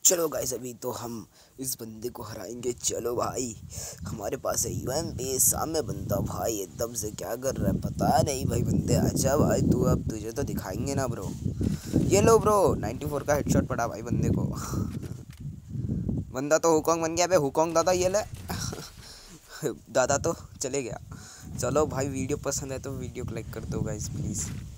चलो गाइस, अभी तो हम इस बंदे को हराएंगे। चलो भाई, हमारे पास है यूएमपी। सामने बंदा भाई एकदम से क्या कर रहा है पता नहीं। भाई बंदे अच्छा भाई, तू अब तुझे तो दिखाएंगे ना ब्रो। ये लो ब्रो, 94 का हेडशॉट पड़ा भाई बंदे को। बंदा तो हुकोंग बन गया बे। हुकोंग दादा ये ले। दादा तो चले गया। चलो भाई, वीडियो पसंद है तो वीडियो को लाइक कर दो गाइस प्लीज़।